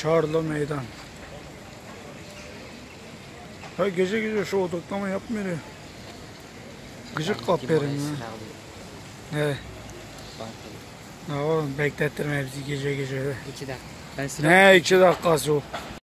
Çağrı'la meydan. Ha gece gece şu odaklama yapmıyor ya. Gıcık kapıyorum ya. Ne? Ne oğlum beklettirme bizi gece gece. 2 dakika. Ben silah Ne 2 dakikası o?